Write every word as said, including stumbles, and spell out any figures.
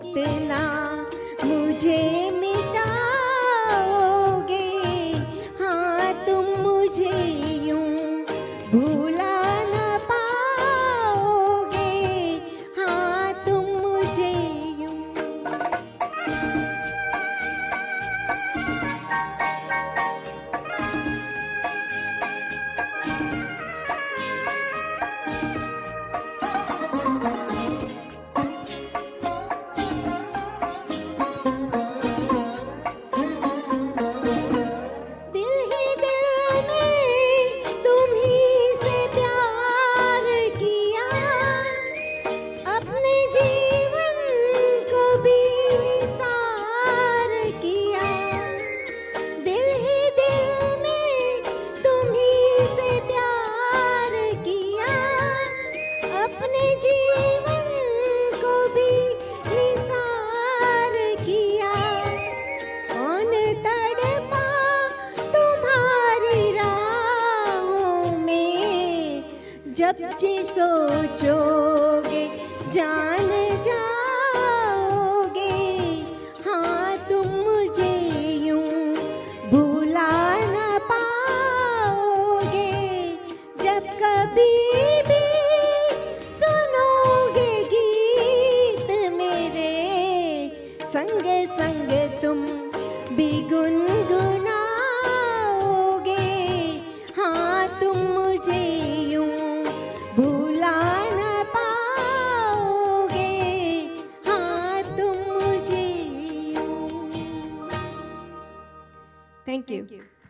कितना मुझे मिटाओगे, हाँ तुम मुझे यूं भूला न पाओगे, हाँ तुम मुझे यूं। अपने जीवन को भी निसार किया, कौन तड़पा तुम्हारी राहों में, जब जी सोचोगे जान जाओगे, हाँ तुम मुझे यूं भूला न पाओगे, जब कभी संग संग तुम भी गुनगुनाओगे, हाँ तुम मुझे यूं भूला न पाओगे, हाँ तुम मुझे यूं। Thank you.